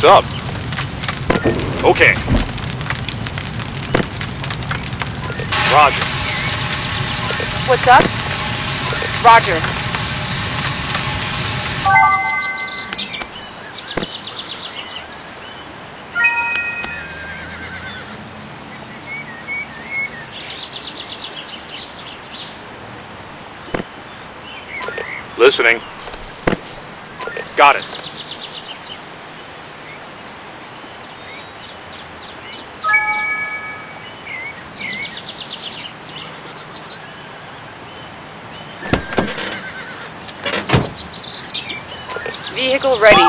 What's up? Okay. Roger. What's up? Roger. Listening. Got it. Vehicle ready.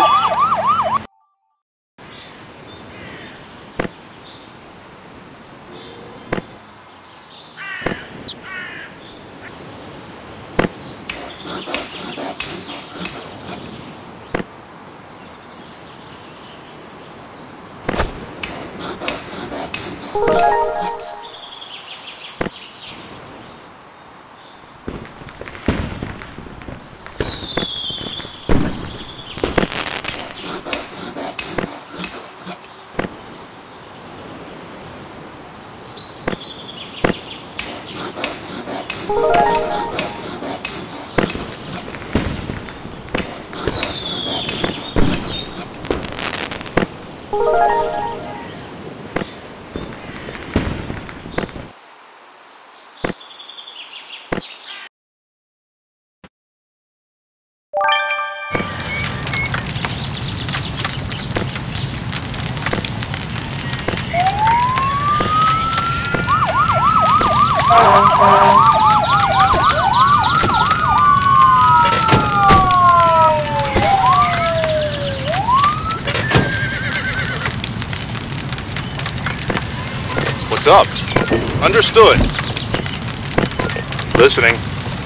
What's up? Understood. Listening.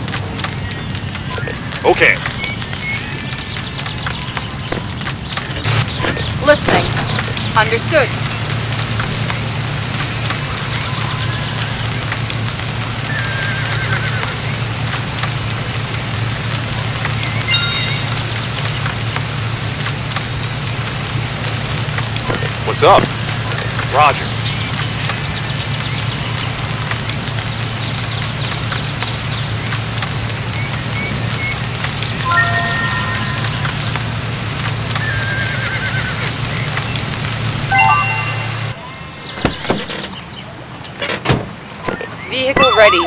Okay. Listening. Understood. What's up? Roger. Vehicle ready.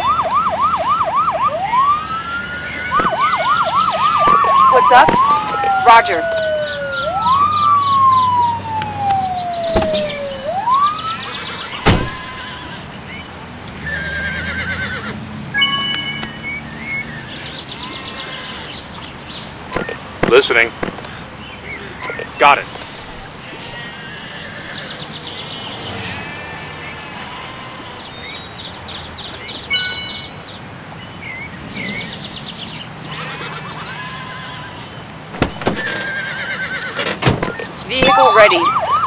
What's up? Roger. Listening. Got it. Vehicle ready.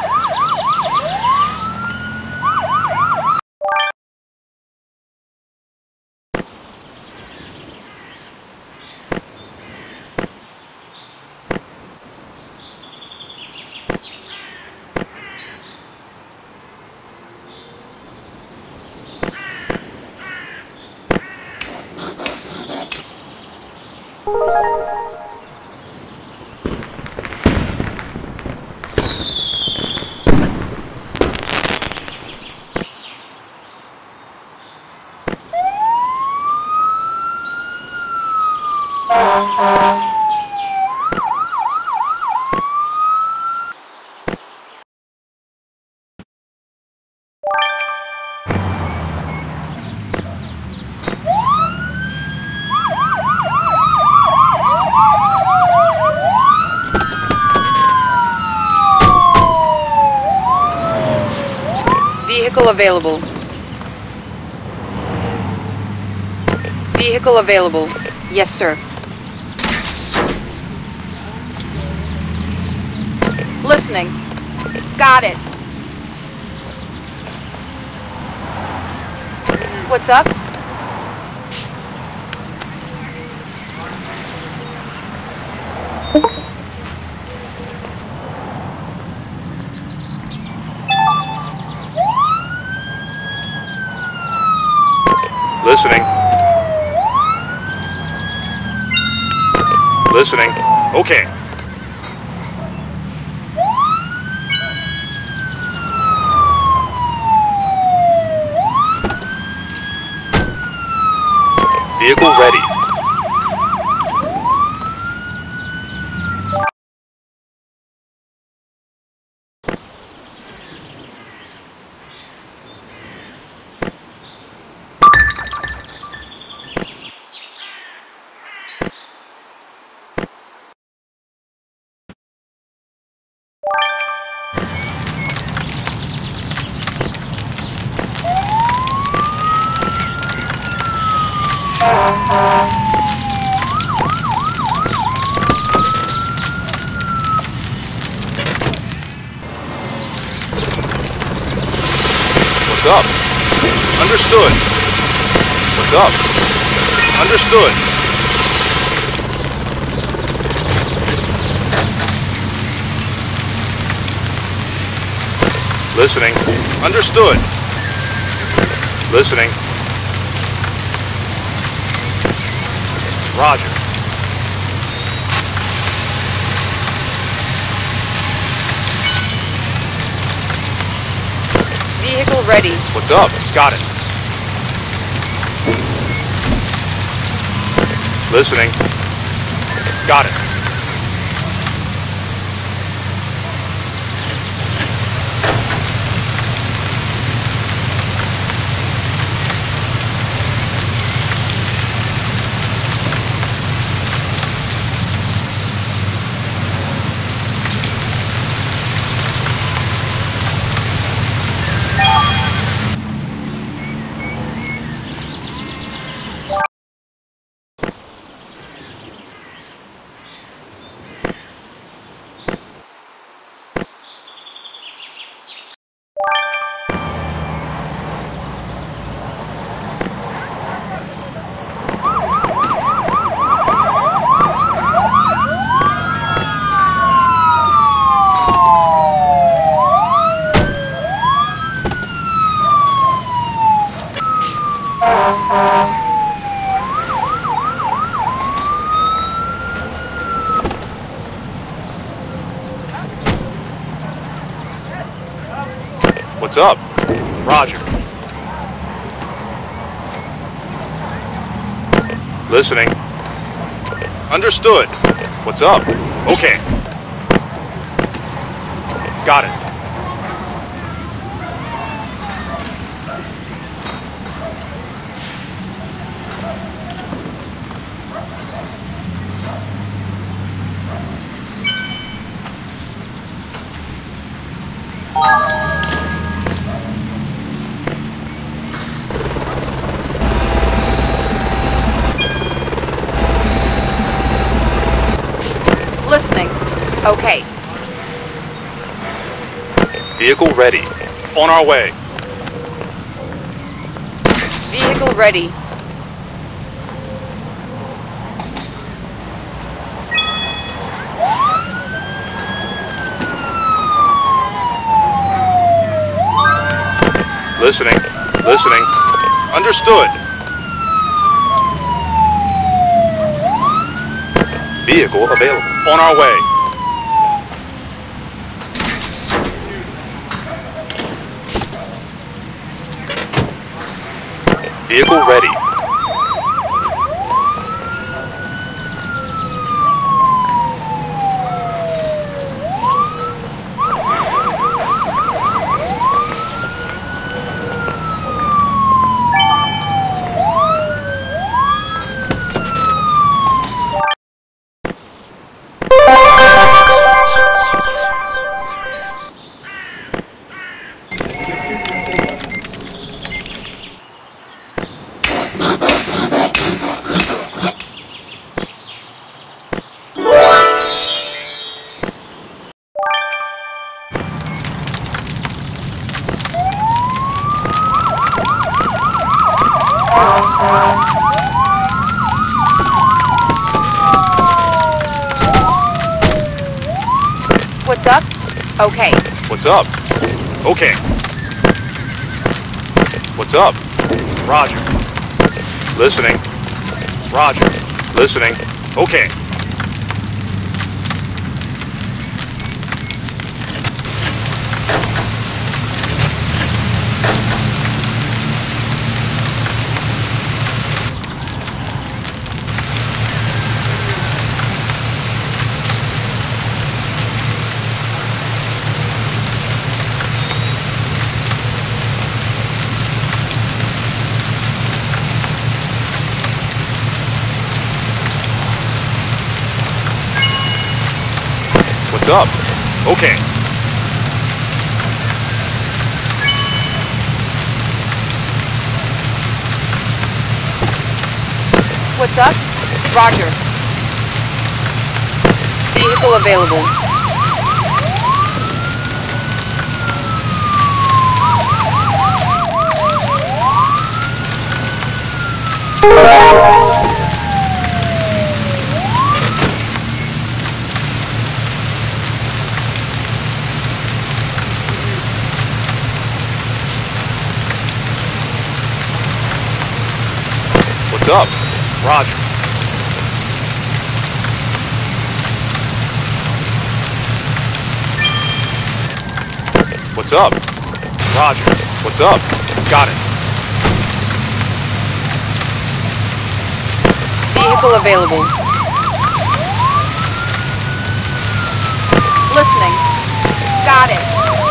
Vehicle available. Vehicle available. Yes, sir. Listening. Got it. What's up? Listening. Listening. Okay. Vehicle ready. What's up? Understood. What's up? Understood. Listening. Understood. Listening. Roger. Vehicle ready. What's up? Got it. Listening. Got it. What's up? Roger. Listening. Understood. What's up? Okay. Got it. Listening. Okay. Vehicle ready. On our way. Vehicle ready. Listening. Listening. Understood. Vehicle available. On our way. Vehicle ready. What's up? Okay. What's up? Okay. What's up? Roger. Listening. Roger. Listening. Okay. What's up? Okay. What's up? Roger. Vehicle available. What's up? Roger. What's up? Roger. What's up? Got it. Vehicle available. Listening. Got it.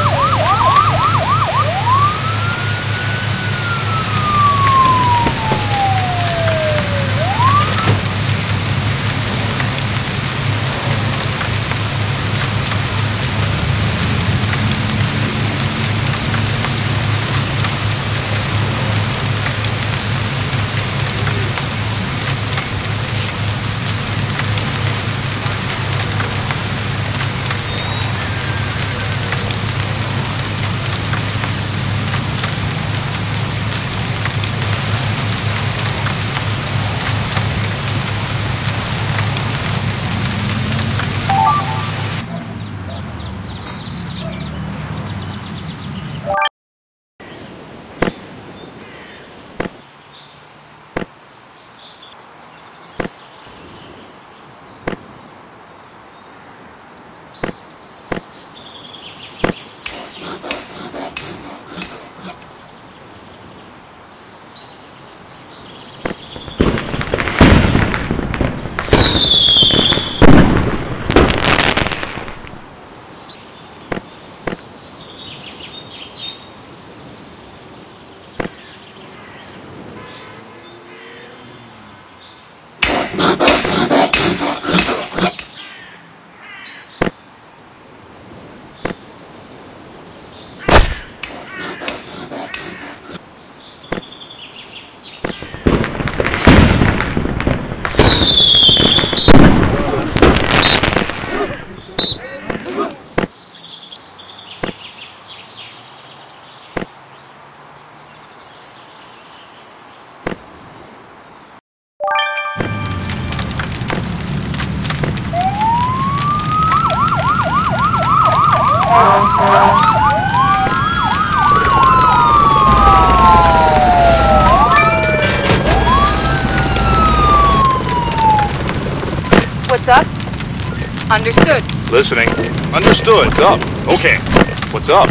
What's up? Understood. Listening. Understood. What's up? Okay. What's up?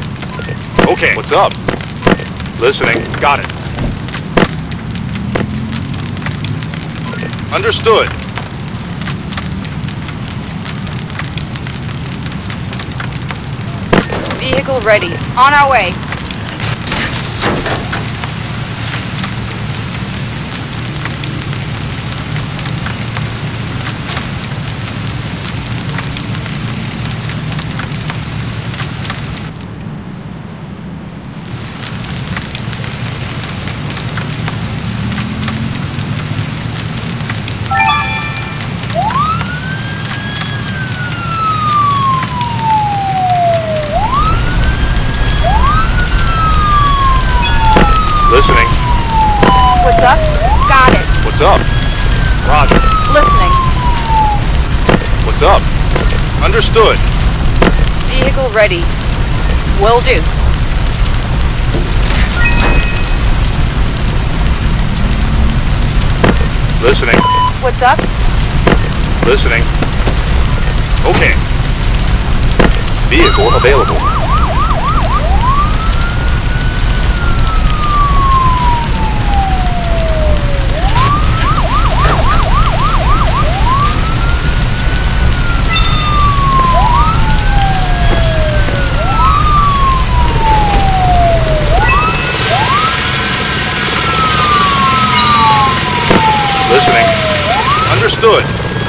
Okay. What's up? Listening. Got it. Understood. Vehicle ready. On our way. Listening. What's up? Got it. What's up? Roger. Listening. What's up? Understood. Vehicle ready. Will do. Listening. What's up? Listening. Okay. Vehicle available. Listening. Understood.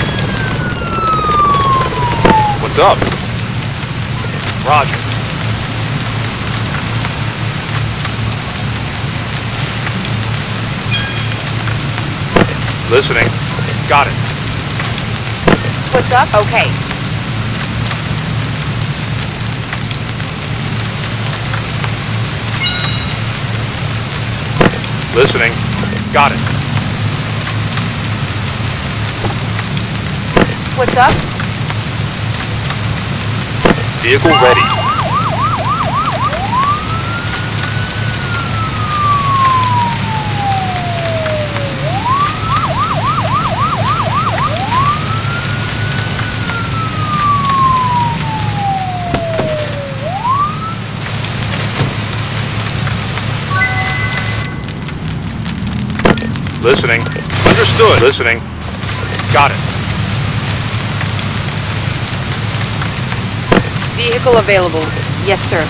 What's up? Roger. Listening. Got it. What's up? Okay. Listening. Got it. What's up? Vehicle ready. Listening. Understood. Listening. Got it. Vehicle available. Yes, sir.